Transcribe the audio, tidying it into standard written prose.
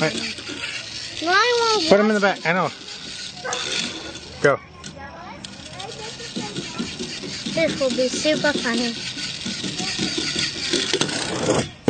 Right. Put him in the back. I know. Go. This will be super funny.